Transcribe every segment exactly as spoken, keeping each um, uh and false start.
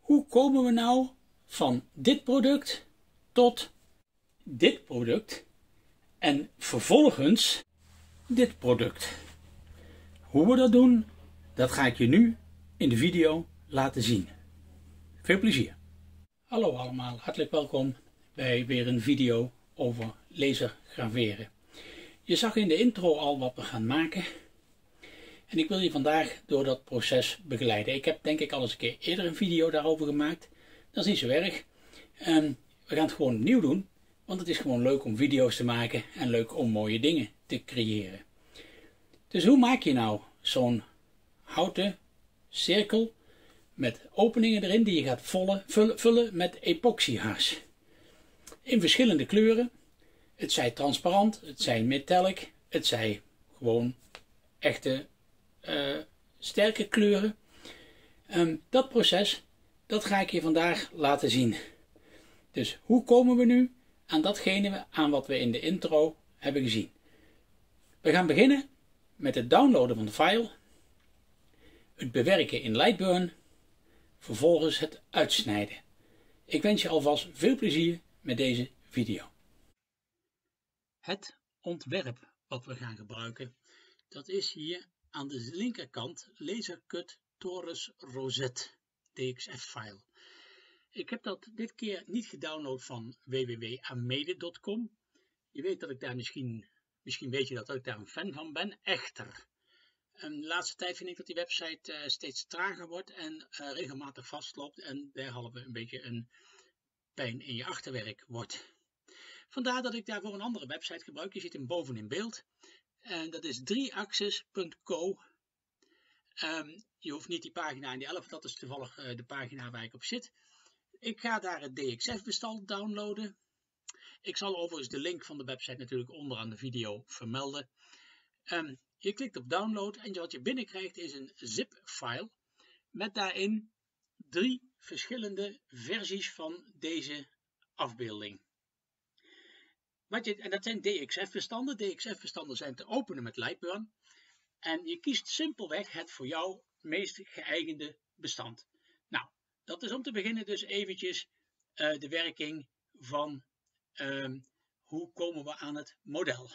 hoe komen we nou van dit product tot dit product en vervolgens dit product? Hoe we dat doen, dat ga ik je nu in de video laten zien. Veel plezier! Hallo allemaal, hartelijk welkom bij weer een video over lasergraveren. Je zag in de intro al wat we gaan maken. En ik wil je vandaag door dat proces begeleiden. Ik heb denk ik al eens een keer eerder een video daarover gemaakt. Dat is niet zo erg. Um, we gaan het gewoon opnieuw doen. Want het is gewoon leuk om video's te maken en leuk om mooie dingen te creëren. Dus hoe maak je nou zo'n houten cirkel met openingen erin die je gaat vullen, vullen, vullen met epoxyhars. In verschillende kleuren. Het zij transparant, het zij metallic, het zij gewoon echte uh, sterke kleuren. Um, dat proces, dat ga ik je vandaag laten zien. Dus hoe komen we nu aan datgene aan wat we in de intro hebben gezien? We gaan beginnen met het downloaden van de file, het bewerken in Lightburn, vervolgens het uitsnijden. Ik wens je alvast veel plezier met deze video. Het ontwerp wat we gaan gebruiken, dat is hier aan de linkerkant LaserCut Torus Rosette D X F file. Ik heb dat dit keer niet gedownload van w w w punt amede punt com. Je weet dat ik daar misschien, misschien weet je dat ik daar een fan van ben. Echter, de laatste tijd vind ik dat die website uh, steeds trager wordt en uh, regelmatig vastloopt en derhalve een beetje een pijn in je achterwerk wordt. Vandaar dat ik daarvoor een andere website gebruik. Je ziet hem boven in beeld. En dat is drie axis punt co. Um, je hoeft niet die pagina in die elf, dat is toevallig uh, de pagina waar ik op zit. Ik ga daar het D X F bestand downloaden. Ik zal overigens de link van de website natuurlijk onderaan de video vermelden. Um, je klikt op download en wat je binnenkrijgt is een zip file met daarin drie verschillende versies van deze afbeelding. Wat je, en dat zijn D X F bestanden. D X F bestanden zijn te openen met Lightburn. En je kiest simpelweg het voor jou meest geëigende bestand. Nou, dat is om te beginnen dus eventjes uh, de werking van uh, hoe komen we aan het model.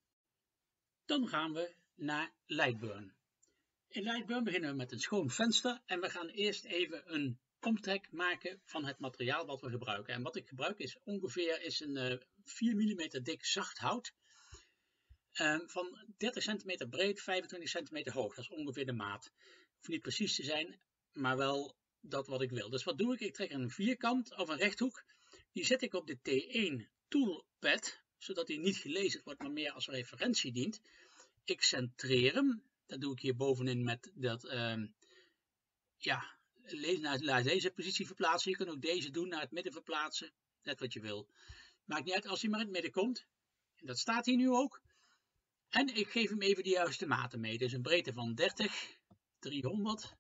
Dan gaan we naar Lightburn. In Lightburn beginnen we met een schoon venster en we gaan eerst even een omtrek maken van het materiaal wat we gebruiken. En wat ik gebruik is ongeveer is een uh, vier millimeter dik zacht hout. Uh, van dertig centimeter breed, vijfentwintig centimeter hoog. Dat is ongeveer de maat. Hoeft niet precies te zijn, maar wel dat wat ik wil. Dus wat doe ik? Ik trek een vierkant of een rechthoek. Die zet ik op de T één toolpad, zodat die niet gelezen wordt, maar meer als referentie dient. Ik centreer hem. Dat doe ik hier bovenin met dat, uh, ja, naar deze positie verplaatsen. Je kunt ook deze doen, naar het midden verplaatsen. Net wat je wil. Maakt niet uit als hij maar in het midden komt. En dat staat hier nu ook. En ik geef hem even de juiste maten mee. Dus een breedte van dertig, driehonderd.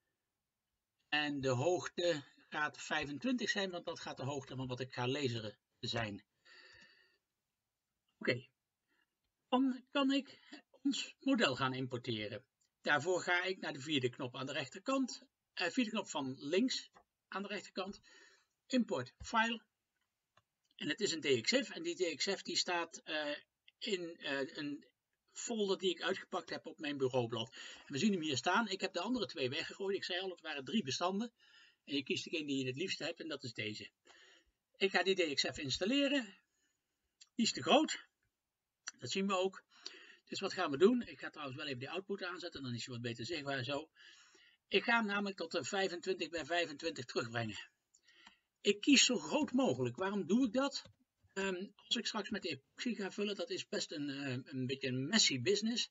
En de hoogte gaat vijfentwintig zijn, want dat gaat de hoogte van wat ik ga laseren zijn. Oké. Okay. Dan kan ik ons model gaan importeren. Daarvoor ga ik naar de vierde knop aan de rechterkant. Uh, vierde knop van links aan de rechterkant. Import file. En het is een D X F. En die D X F die staat uh, in uh, een folder die ik uitgepakt heb op mijn bureaublad. En we zien hem hier staan. Ik heb de andere twee weggegooid. Ik zei al, het waren drie bestanden. En je kiest degene die je het liefst hebt en dat is deze. Ik ga die D X F installeren. Die is te groot. Dat zien we ook. Dus wat gaan we doen? Ik ga trouwens wel even die output aanzetten. Dan is hij wat beter zichtbaar zo. Ik ga hem namelijk tot de vijfentwintig bij vijfentwintig terugbrengen. Ik kies zo groot mogelijk. Waarom doe ik dat? Um, als ik straks met de epoxy ga vullen, dat is best een, uh, een beetje een messy business.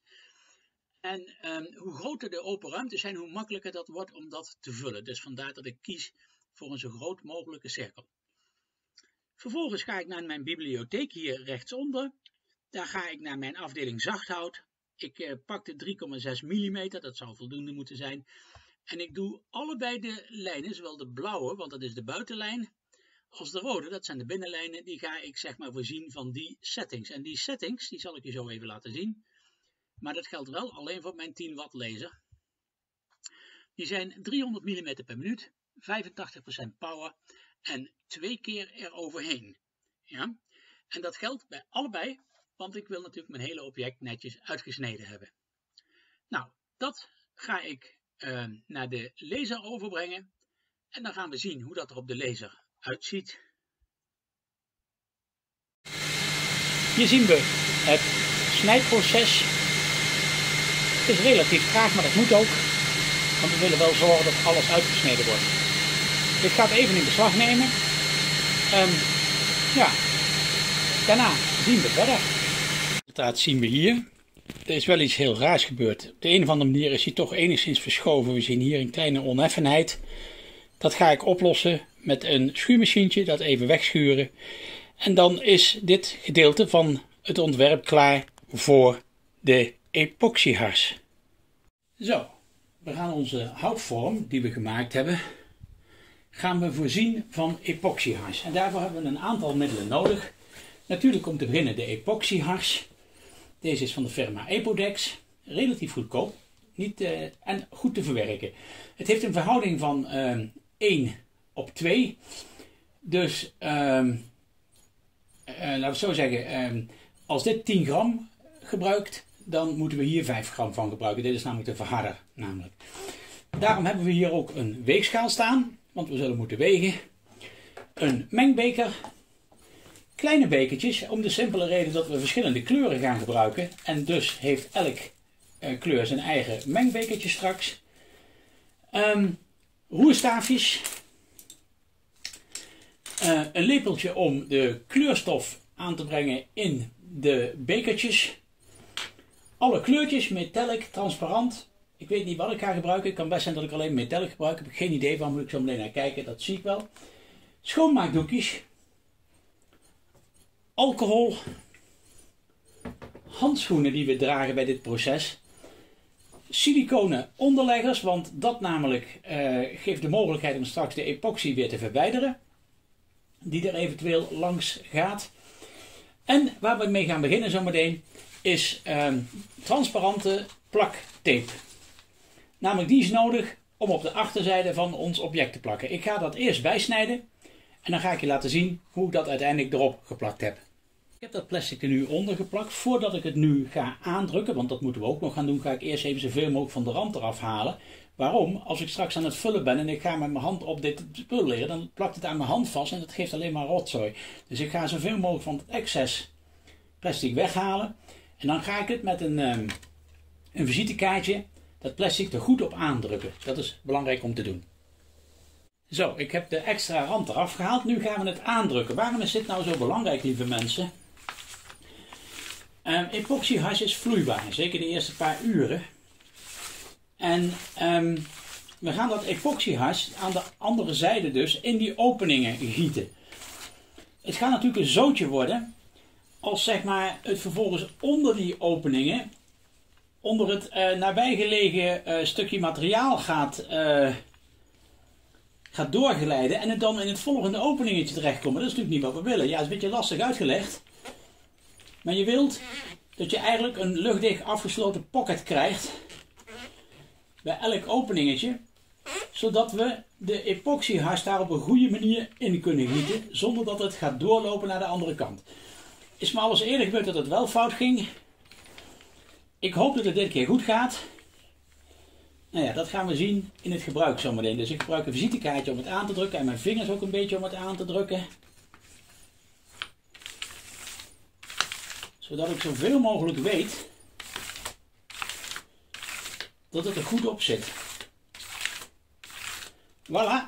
En um, hoe groter de open ruimtes zijn, hoe makkelijker dat wordt om dat te vullen. Dus vandaar dat ik kies voor een zo groot mogelijke cirkel. Vervolgens ga ik naar mijn bibliotheek hier rechtsonder. Daar ga ik naar mijn afdeling zachthout. Ik uh, pak de drie komma zes millimeter, dat zou voldoende moeten zijn. En ik doe allebei de lijnen, zowel de blauwe, want dat is de buitenlijn, als de rode, dat zijn de binnenlijnen, die ga ik zeg maar voorzien van die settings. En die settings, die zal ik je zo even laten zien. Maar dat geldt wel alleen voor mijn tien watt laser. Die zijn driehonderd millimeter per minuut, vijfentachtig procent power en twee keer eroverheen. Ja? En dat geldt bij allebei, want ik wil natuurlijk mijn hele object netjes uitgesneden hebben. Nou, dat ga ik uh, naar de laser overbrengen en dan gaan we zien hoe dat er op de laser uitziet. Hier zien we het snijproces. Het is relatief traag, maar dat moet ook, want we willen wel zorgen dat alles uitgesneden wordt. Ik ga het even in beslag nemen. Um, ja, daarna zien we verder. Het resultaat zien we hier. Er is wel iets heel raars gebeurd. Op de een of andere manier is hij toch enigszins verschoven. We zien hier een kleine oneffenheid. Dat ga ik oplossen met een schuurmachientje, dat even wegschuren. En dan is dit gedeelte van het ontwerp klaar voor de epoxyhars. Zo, we gaan onze houtvorm die we gemaakt hebben, gaan we voorzien van epoxyhars. En daarvoor hebben we een aantal middelen nodig. Natuurlijk om te beginnen de epoxyhars. Deze is van de firma Epodex. Relatief goedkoop niet, uh, en goed te verwerken. Het heeft een verhouding van uh, één op twee. Dus uh, uh, laten we het zo zeggen, uh, als dit tien gram gebruikt, dan moeten we hier vijf gram van gebruiken. Dit is namelijk de verharder. Namelijk. Daarom hebben we hier ook een weegschaal staan, want we zullen moeten wegen. Een mengbeker. Kleine bekertjes, om de simpele reden dat we verschillende kleuren gaan gebruiken. En dus heeft elk uh, kleur zijn eigen mengbekertje straks. Um, roerstaafjes. Uh, een lepeltje om de kleurstof aan te brengen in de bekertjes. Alle kleurtjes, metallic, transparant. Ik weet niet wat ik ga gebruiken. Het kan best zijn dat ik alleen metallic gebruik. Daar heb ik geen idee van. Moet ik zo meteen naar kijken. Dat zie ik wel. Schoonmaakdoekjes. Alcohol. Handschoenen die we dragen bij dit proces. Siliconen onderleggers. Want dat namelijk uh, geeft de mogelijkheid om straks de epoxy weer te verwijderen. Die er eventueel langs gaat. En waar we mee gaan beginnen zometeen is uh, transparante plaktape. Namelijk die is nodig om op de achterzijde van ons object te plakken. Ik ga dat eerst bijsnijden en dan ga ik je laten zien hoe ik dat uiteindelijk erop geplakt heb. Ik heb dat plastic er nu onder geplakt. Voordat ik het nu ga aandrukken, want dat moeten we ook nog gaan doen, ga ik eerst even zoveel mogelijk van de rand eraf halen. Waarom? Als ik straks aan het vullen ben en ik ga met mijn hand op dit spul liggen, dan plakt het aan mijn hand vast en dat geeft alleen maar rotzooi. Dus ik ga zoveel mogelijk van het excess plastic weghalen. En dan ga ik het met een, um, een visitekaartje, dat plastic er goed op aandrukken. Dat is belangrijk om te doen. Zo, ik heb de extra rand eraf gehaald. Nu gaan we het aandrukken. Waarom is dit nou zo belangrijk, lieve mensen? Um, epoxyhars is vloeibaar, zeker de eerste paar uren. En um, we gaan dat epoxyhars aan de andere zijde dus in die openingen gieten. Het gaat natuurlijk een zootje worden als zeg maar het vervolgens onder die openingen, onder het uh, nabijgelegen uh, stukje materiaal gaat, uh, gaat doorglijden en het dan in het volgende openingetje terechtkomt. Dat is natuurlijk niet wat we willen. Ja, het is een beetje lastig uitgelegd. Maar je wilt dat je eigenlijk een luchtdicht afgesloten pocket krijgt bij elk openingetje, zodat we de epoxyhars daar op een goede manier in kunnen gieten, zonder dat het gaat doorlopen naar de andere kant. Is me al eens eerder gebeurd dat het wel fout ging. Ik hoop dat het dit keer goed gaat. Nou ja, dat gaan we zien in het gebruik zometeen. Dus ik gebruik een visitekaartje om het aan te drukken en mijn vingers ook een beetje om het aan te drukken. Zodat ik zoveel mogelijk weet dat het er goed op zit. Voilà.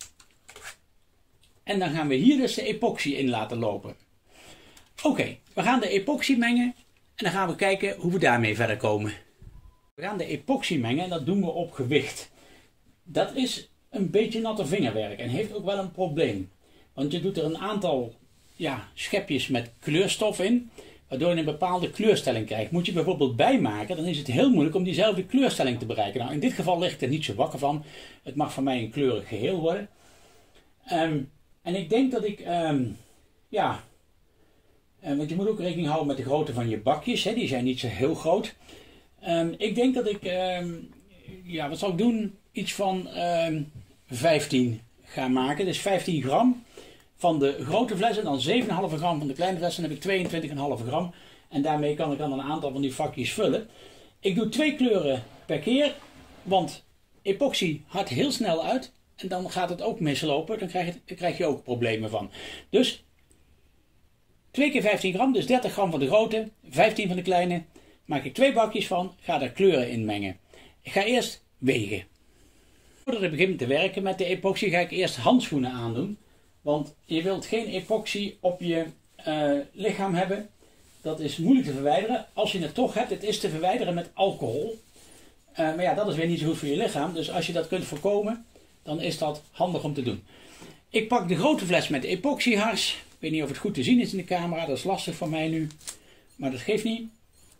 En dan gaan we hier dus de epoxy in laten lopen. Oké, okay, we gaan de epoxy mengen en dan gaan we kijken hoe we daarmee verder komen. We gaan de epoxy mengen en dat doen we op gewicht. Dat is een beetje natte vingerwerk en heeft ook wel een probleem. Want je doet er een aantal ja, schepjes met kleurstof in, waardoor je een bepaalde kleurstelling krijgt. Moet je bijvoorbeeld bijmaken, dan is het heel moeilijk om diezelfde kleurstelling te bereiken. Nou, in dit geval lig ik er niet zo wakker van. Het mag voor mij een kleurig geheel worden. Um, en ik denk dat ik, um, ja, um, want je moet ook rekening houden met de grootte van je bakjes. Hè, die zijn niet zo heel groot. Um, ik denk dat ik, um, ja, wat zal ik doen? Iets van um, vijftien ga maken. Dus vijftien gram van de grote fles en dan zeven komma vijf gram van de kleine fles. Dan heb ik tweeëntwintig komma vijf gram. En daarmee kan ik dan een aantal van die vakjes vullen. Ik doe twee kleuren per keer, want epoxy hardt heel snel uit. En dan gaat het ook mislopen. Dan krijg je, dan krijg je ook problemen van. Dus twee keer vijftien gram, dus dertig gram van de grote, vijftien van de kleine. Maak ik twee bakjes van, ga daar kleuren in mengen. Ik ga eerst wegen. Voordat ik begin te werken met de epoxy ga ik eerst handschoenen aandoen. Want je wilt geen epoxy op je uh, lichaam hebben. Dat is moeilijk te verwijderen. Als je het toch hebt, het is te verwijderen met alcohol. Uh, maar ja, dat is weer niet zo goed voor je lichaam. Dus als je dat kunt voorkomen, dan is dat handig om te doen. Ik pak de grote fles met epoxyhars. Ik weet niet of het goed te zien is in de camera. Dat is lastig voor mij nu. Maar dat geeft niet.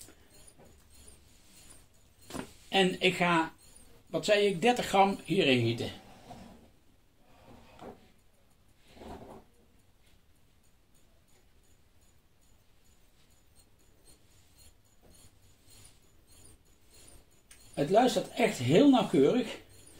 En ik ga, wat zei ik, dertig gram hierin gieten. Het luistert echt heel nauwkeurig.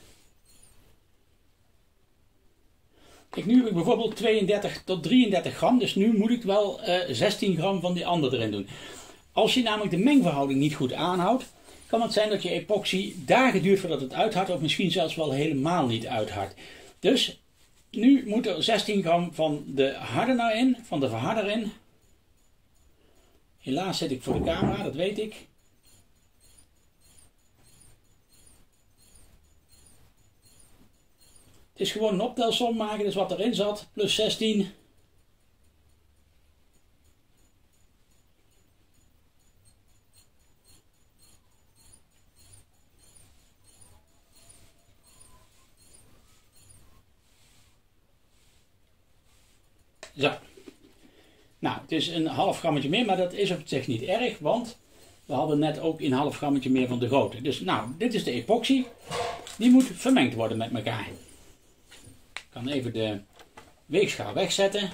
Kijk, nu heb ik bijvoorbeeld tweeëndertig tot drieëndertig gram, dus nu moet ik wel uh, zestien gram van die andere erin doen. Als je namelijk de mengverhouding niet goed aanhoudt, kan het zijn dat je epoxy dagen duurt voordat het uithardt, of misschien zelfs wel helemaal niet uithardt. Dus nu moet er zestien gram van de hardener in, van de verharder in. Helaas zit ik voor de camera, dat weet ik. Het is gewoon een optelsom maken, dus wat erin zat, plus zestien. Zo. Nou, het is een half grammetje meer, maar dat is op zich niet erg, want we hadden net ook een half grammetje meer van de grote. Dus nou, dit is de epoxy. Die moet vermengd worden met elkaar. Ik kan even de weegschaal wegzetten.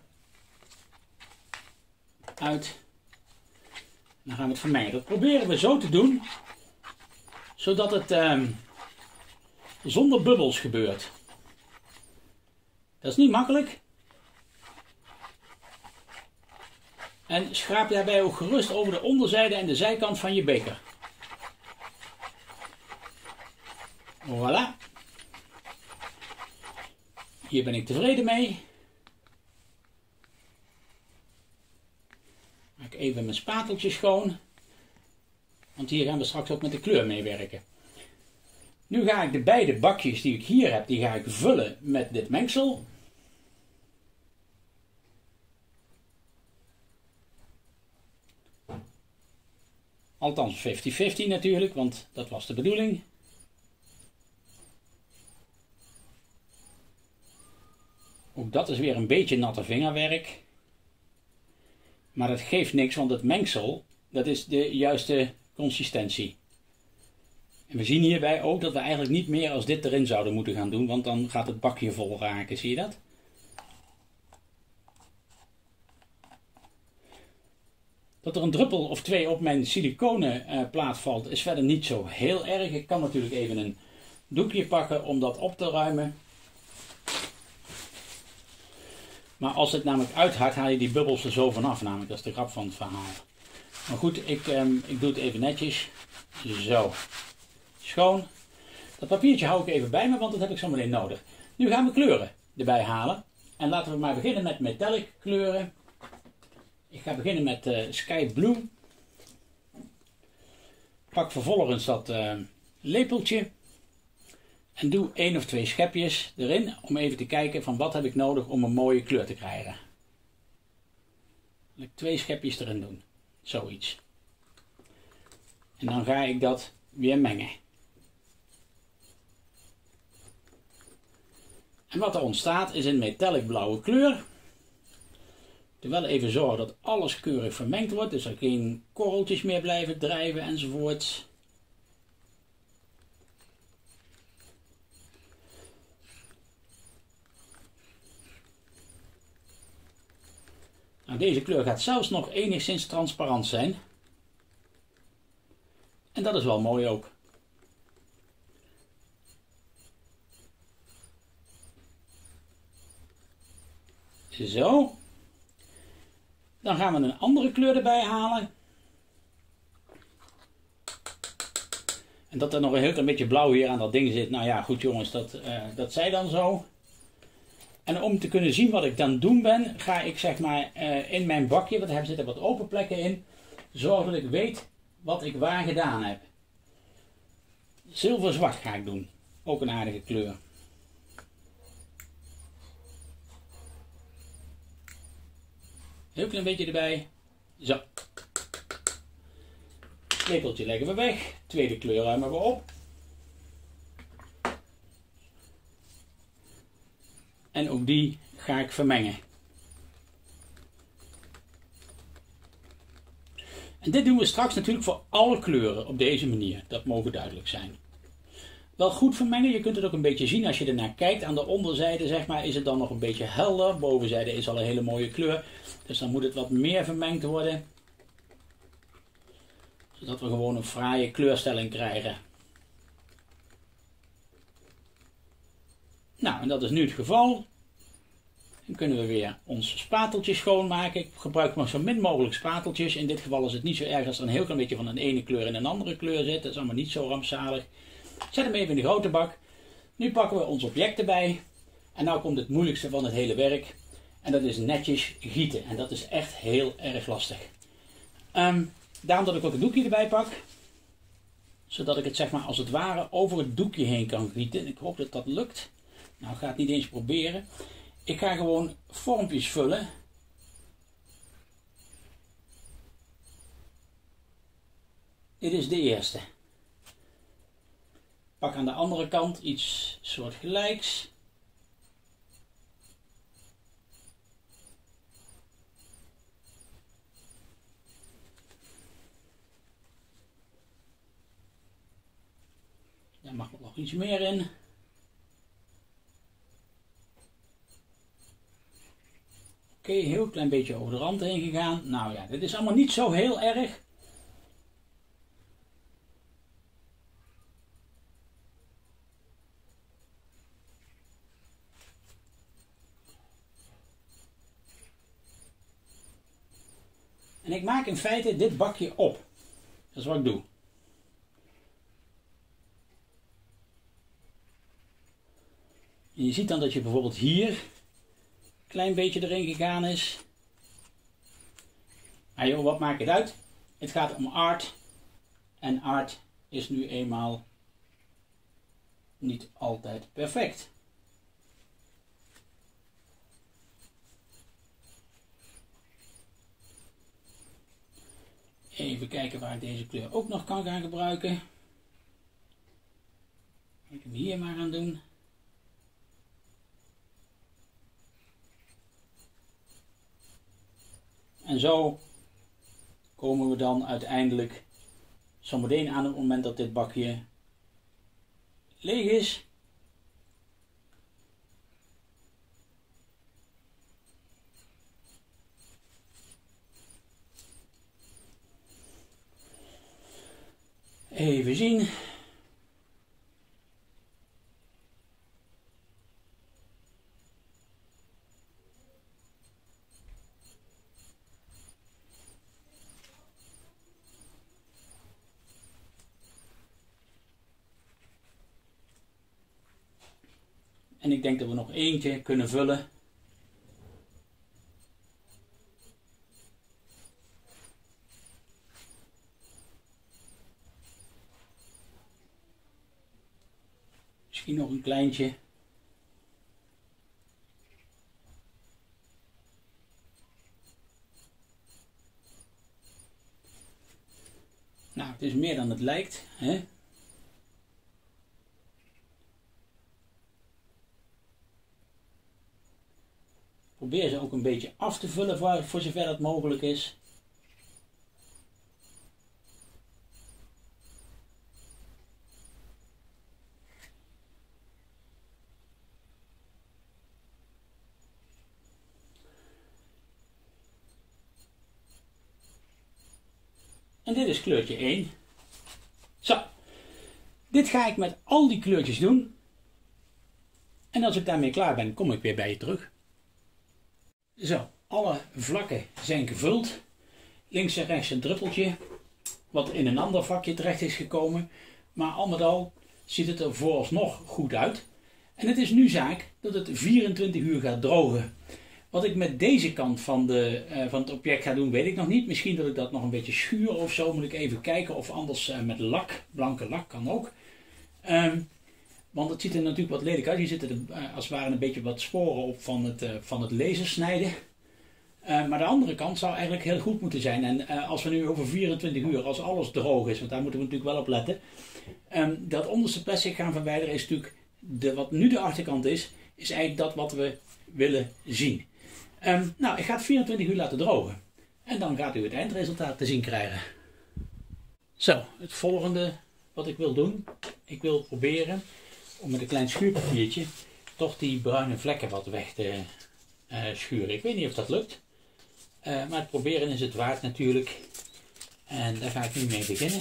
Uit. Dan gaan we het vermengen. Dat proberen we zo te doen, zodat het eh, zonder bubbels gebeurt. Dat is niet makkelijk. En schraap daarbij ook gerust over de onderzijde en de zijkant van je beker. Voilà. Hier ben ik tevreden mee. Maak even mijn spateltje schoon. Want hier gaan we straks ook met de kleur mee werken. Nu ga ik de beide bakjes die ik hier heb, die ga ik vullen met dit mengsel. Althans vijftig vijftig natuurlijk, want dat was de bedoeling. Ook dat is weer een beetje natte vingerwerk. Maar dat geeft niks, want het mengsel, dat is de juiste consistentie. En we zien hierbij ook dat we eigenlijk niet meer als dit erin zouden moeten gaan doen, want dan gaat het bakje vol raken, zie je dat? Dat er een druppel of twee op mijn siliconen uh, plaat valt is verder niet zo heel erg. Ik kan natuurlijk even een doekje pakken om dat op te ruimen. Maar als het namelijk uithardt, haal je die bubbels er zo vanaf. Namelijk, dat is de grap van het verhaal. Maar goed, ik, um, ik doe het even netjes. Zo. Schoon. Dat papiertje hou ik even bij me, want dat heb ik zo meteen nodig. Nu gaan we kleuren erbij halen. En laten we maar beginnen met metallic kleuren. Ik ga beginnen met uh, Sky Blue. Pak vervolgens dat uh, lepeltje. En doe één of twee schepjes erin om even te kijken van wat heb ik nodig om een mooie kleur te krijgen. Wil ik twee schepjes erin doen. Zoiets. En dan ga ik dat weer mengen. En wat er ontstaat is een metallic blauwe kleur. Terwijl even zorgen dat alles keurig vermengd wordt. Dus er geen korreltjes meer blijven drijven enzovoort. Nou, deze kleur gaat zelfs nog enigszins transparant zijn. En dat is wel mooi ook. Zo. Dan gaan we een andere kleur erbij halen. En dat er nog een heel klein beetje blauw hier aan dat ding zit. Nou ja, goed jongens, dat, uh, dat zij dan zo. En om te kunnen zien wat ik dan doen ben, ga ik zeg maar uh, in mijn bakje, want er zitten wat open plekken in, zorgen dat ik weet wat ik waar gedaan heb. Zilverzwart ga ik doen. Ook een aardige kleur. Heel klein beetje erbij. Zo. Lepeltje leggen we weg. Tweede kleur ruimen we op. En ook die ga ik vermengen. En dit doen we straks natuurlijk voor alle kleuren op deze manier. Dat mogen duidelijk zijn. Wel goed vermengen. Je kunt het ook een beetje zien als je ernaar kijkt. Aan de onderzijde zeg maar, is het dan nog een beetje helder. Bovenzijde is al een hele mooie kleur. Dus dan moet het wat meer vermengd worden. Zodat we gewoon een fraaie kleurstelling krijgen. Nou, en dat is nu het geval. Dan kunnen we weer ons spateltje schoonmaken. Ik gebruik maar zo min mogelijk spateltjes. In dit geval is het niet zo erg als er een heel klein beetje van een ene kleur in een andere kleur zit. Dat is allemaal niet zo rampzalig. Zet hem even in de grote bak. Nu pakken we ons object erbij. En nu komt het moeilijkste van het hele werk. En dat is netjes gieten. En dat is echt heel erg lastig. Um, daarom dat ik ook een doekje erbij pak. Zodat ik het zeg maar als het ware over het doekje heen kan gieten. Ik hoop dat dat lukt. Nou, ik ga het niet eens proberen. Ik ga gewoon vormpjes vullen. Dit is de eerste. Pak aan de andere kant iets soortgelijks. Daar mag nog iets meer in. Oké, okay, heel klein beetje over de rand heen gegaan. Nou ja, dit is allemaal niet zo heel erg. En ik maak in feite dit bakje op. Dat is wat ik doe. En je ziet dan dat je bijvoorbeeld hier een klein beetje erin gegaan is. Maar joh, wat maakt het uit? Het gaat om art. En art is nu eenmaal niet altijd perfect. Even kijken waar ik deze kleur ook nog kan gaan gebruiken. Ik hem hier maar aan doen. En zo komen we dan uiteindelijk zometeen aan het moment dat dit bakje leeg is. Even zien. En ik denk dat we nog eentje kunnen vullen. Misschien nog een kleintje. Nou, het is meer dan het lijkt, hè? Probeer ze ook een beetje af te vullen voor, voor zover dat mogelijk is. En dit is kleurtje één. Zo. Dit ga ik met al die kleurtjes doen. En als ik daarmee klaar ben, kom ik weer bij je terug. Zo, alle vlakken zijn gevuld. Links en rechts een druppeltje, wat in een ander vakje terecht is gekomen. Maar al met al ziet het er vooralsnog goed uit. En het is nu zaak dat het vierentwintig uur gaat drogen. Wat ik met deze kant van, de, uh, van het object ga doen, weet ik nog niet. Misschien dat ik dat nog een beetje schuur of zo. Moet ik even kijken of anders uh, met lak. Blanke lak kan ook. Um, want het ziet er natuurlijk wat lelijk uit. Hier zitten er, uh, als het ware een beetje wat sporen op van het, uh, van het lasersnijden. Uh, maar de andere kant zou eigenlijk heel goed moeten zijn. En uh, als we nu over vierentwintig uur, als alles droog is, want daar moeten we natuurlijk wel op letten. Um, dat onderste plastic gaan verwijderen is natuurlijk, de, wat nu de achterkant is, is eigenlijk dat wat we willen zien. Um, nou, ik ga het vierentwintig uur laten drogen. En dan gaat u het eindresultaat te zien krijgen. Zo, het volgende wat ik wil doen. Ik wil proberen om met een klein schuurpapiertje toch die bruine vlekken wat weg te uh, schuren. Ik weet niet of dat lukt. Uh, maar het proberen is het waard natuurlijk. En daar ga ik nu mee beginnen.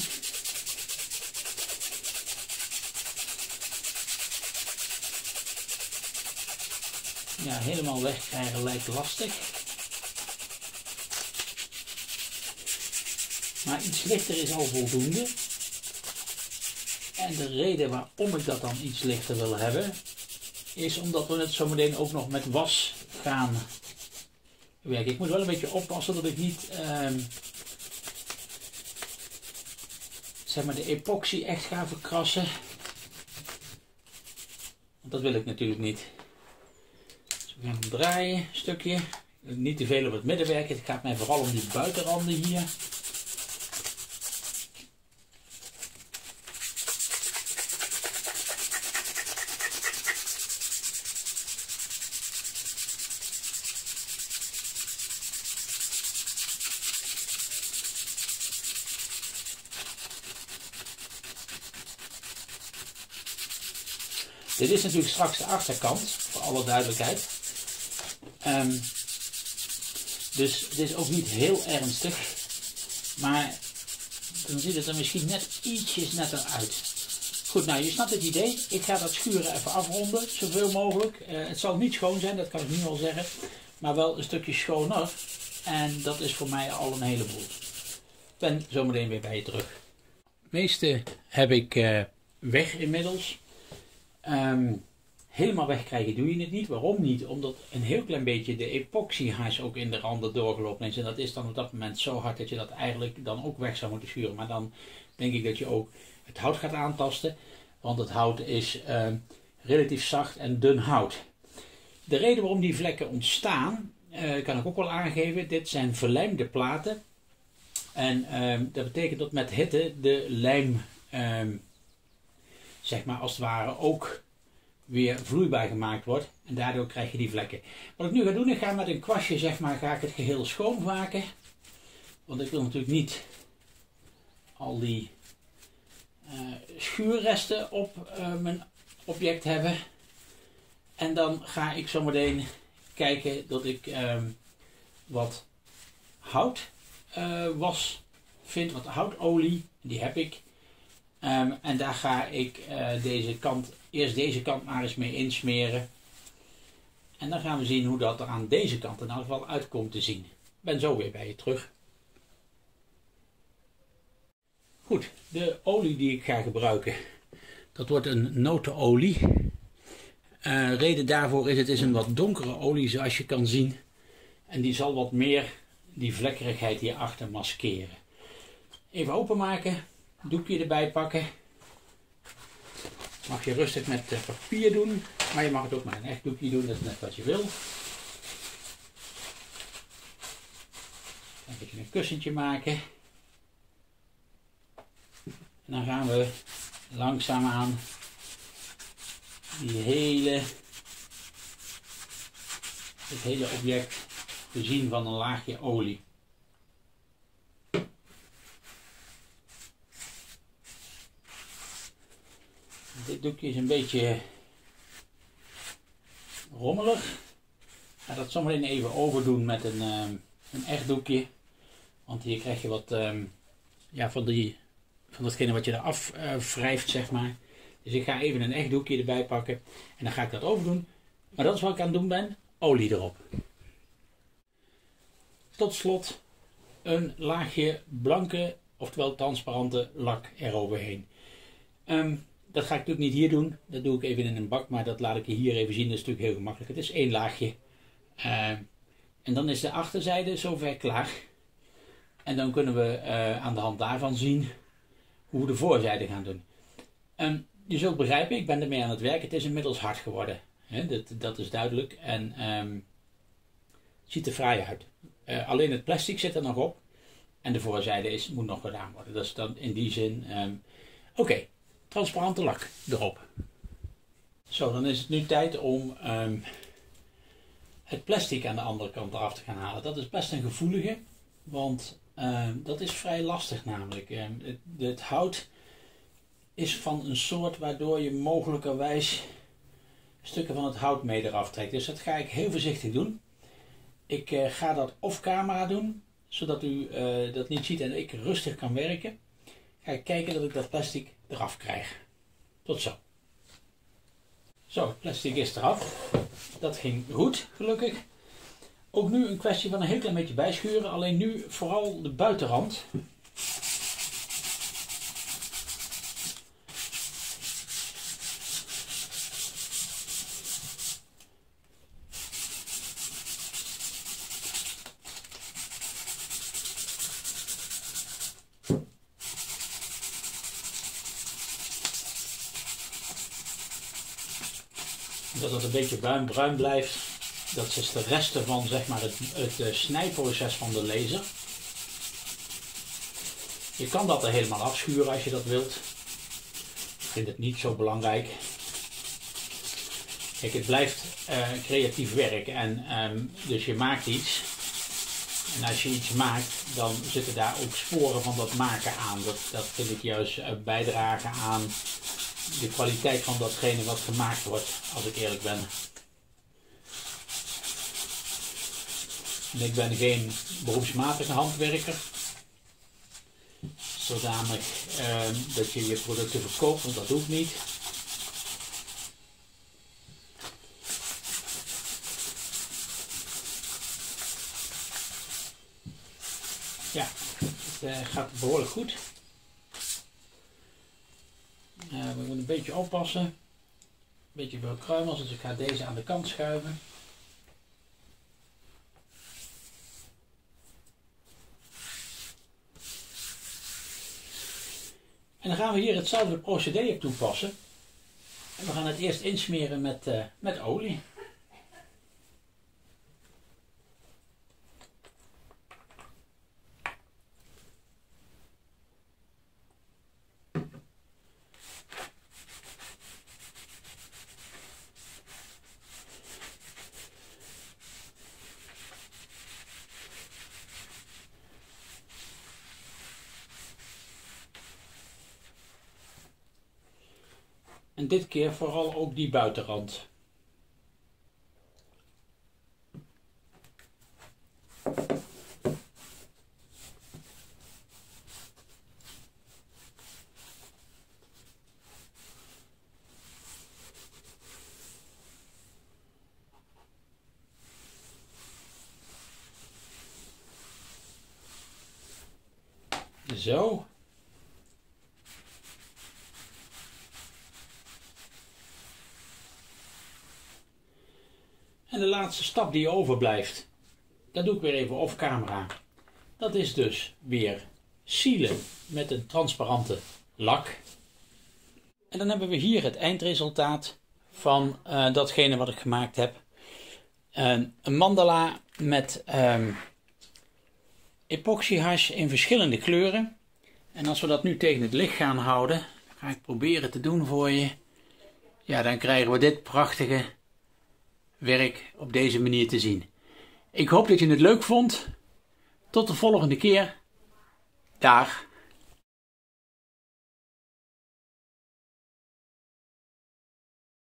Ja, helemaal wegkrijgen lijkt lastig. Maar iets lichter is al voldoende. En de reden waarom ik dat dan iets lichter wil hebben, is omdat we het zometeen ook nog met was gaan werken. Ik moet wel een beetje oppassen dat ik niet uh, zeg maar de epoxy echt ga verkrassen. Want dat wil ik natuurlijk niet. Dus we gaan hem draaien, een stukje. Niet te veel op het midden werken. Het gaat mij vooral om die buitenranden hier. Dit is natuurlijk straks de achterkant, voor alle duidelijkheid. Um, dus het is ook niet heel ernstig. Maar dan ziet het er misschien net ietsjes netter uit. Goed, nou je snapt het idee. Ik ga dat schuren even afronden, zoveel mogelijk. Uh, het zal niet schoon zijn, dat kan ik nu al zeggen. Maar wel een stukje schoner. En dat is voor mij al een heleboel. Ik ben zometeen weer bij je terug. Het meeste heb ik uh, weg inmiddels. Um, helemaal wegkrijgen doe je het niet. Waarom niet? Omdat een heel klein beetje de epoxyhaars ook in de randen doorgelopen is. En dat is dan op dat moment zo hard dat je dat eigenlijk dan ook weg zou moeten schuren. Maar dan denk ik dat je ook het hout gaat aantasten. Want het hout is uh, relatief zacht en dun hout. De reden waarom die vlekken ontstaan, uh, kan ik ook wel aangeven. Dit zijn verlijmde platen. En uh, dat betekent dat met hitte de lijm Uh, zeg maar als het ware ook weer vloeibaar gemaakt wordt. En daardoor krijg je die vlekken. Wat ik nu ga doen, ik ga met een kwastje zeg maar, ga ik het geheel schoonmaken. Want ik wil natuurlijk niet al die uh, schuurresten op uh, mijn object hebben. En dan ga ik zo meteen kijken dat ik uh, wat hout uh, was vind, wat houtolie, die heb ik. Um, en daar ga ik uh, deze kant, eerst deze kant maar eens mee insmeren. En dan gaan we zien hoe dat er aan deze kant in elk geval uitkomt te zien. Ik ben zo weer bij je terug. Goed, de olie die ik ga gebruiken, dat wordt een notenolie. Uh, reden daarvoor is, het is een wat donkere olie zoals je kan zien. En die zal wat meer die vlekkerigheid hierachter maskeren. Even openmaken. Doekje erbij pakken. Mag je rustig met papier doen, maar je mag het ook met een echt doekje doen, dat is net wat je wil. Een beetje een kussentje maken. En dan gaan we langzaamaan die hele, het hele object voorzien van een laagje olie. Dit doekje is een beetje rommelig. Ik ga dat zometeen even overdoen met een, um, een echt doekje. Want hier krijg je wat um, ja, van, die, van datgene wat je eraf uh, wrijft, zeg maar. Dus ik ga even een echt doekje erbij pakken. En dan ga ik dat overdoen. Maar dat is wat ik aan het doen ben. Olie erop. tot slot een laagje blanke, oftewel transparante lak eroverheen. Um, dat ga ik natuurlijk niet hier doen, dat doe ik even in een bak, maar dat laat ik je hier even zien, dat is natuurlijk heel gemakkelijk. Het is één laagje. Uh, en dan is de achterzijde zover klaar. En dan kunnen we uh, aan de hand daarvan zien hoe we de voorzijde gaan doen. Um, je zult begrijpen, ik ben ermee aan het werk, het is inmiddels hard geworden. He, dat, dat is duidelijk en um, het ziet er fraai uit. Uh, alleen het plastic zit er nog op en de voorzijde is, moet nog gedaan worden. Dat is dan in die zin, um, oké, okay, transparante lak erop. Zo, dan is het nu tijd om um, het plastic aan de andere kant eraf te gaan halen. Dat is best een gevoelige, want uh, dat is vrij lastig namelijk. Uh, het, het hout is van een soort waardoor je mogelijkerwijs stukken van het hout mee eraf trekt. Dus dat ga ik heel voorzichtig doen. Ik uh, ga dat off camera doen, zodat u uh, dat niet ziet en ik rustig kan werken. Ga ik kijken dat ik dat plastic eraf krijg. Tot zo. Zo, het plastic is eraf. Dat ging goed, gelukkig. Ook nu een kwestie van een heel klein beetje bijschuren, alleen nu vooral de buitenrand. Dat het een beetje bruin bruin blijft, dat is de resten van zeg maar, het, het snijproces van de laser. Je kan dat er helemaal afschuren als je dat wilt. Ik vind het niet zo belangrijk. Kijk, het blijft uh, creatief werk en um, dus je maakt iets. En als je iets maakt, dan zitten daar ook sporen van dat maken aan. Dat, dat vind ik juist uh, bijdragen aan de kwaliteit van datgene wat gemaakt wordt, als ik eerlijk ben. En ik ben geen beroepsmatige handwerker. Zodanig uh, dat je je producten verkoopt, want dat doe ik niet. Ja, het uh, gaat behoorlijk goed. Uh, we moeten een beetje oppassen. Een beetje veel kruimels, dus ik ga deze aan de kant schuiven. En dan gaan we hier hetzelfde procedé op toepassen. En we gaan het eerst insmeren met, uh, met olie. En dit keer vooral ook die buitenrand. Zo. En de laatste stap die overblijft, dat doe ik weer even off camera. Dat is dus weer sealen met een transparante lak. En dan hebben we hier het eindresultaat van uh, datgene wat ik gemaakt heb. Uh, een mandala met um, epoxyhash in verschillende kleuren. En als we dat nu tegen het licht gaan houden, ga ik proberen te doen voor je. Ja, dan krijgen we dit prachtige werk op deze manier te zien. Ik hoop dat je het leuk vond. Tot de volgende keer. Dag.